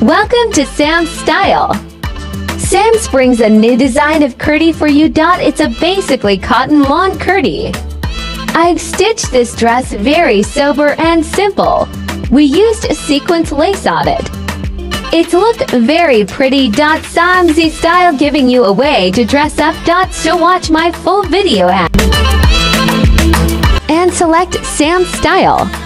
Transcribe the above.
Welcome to Sam's Style. Sam's brings a new design of kurti for you. It's a basically cotton lawn kurti. I've stitched this dress very sober and simple. We used sequence lace on it. It's looked very pretty. Sam's Style giving you a way to dress up. So watch my full video and select Sam's Style.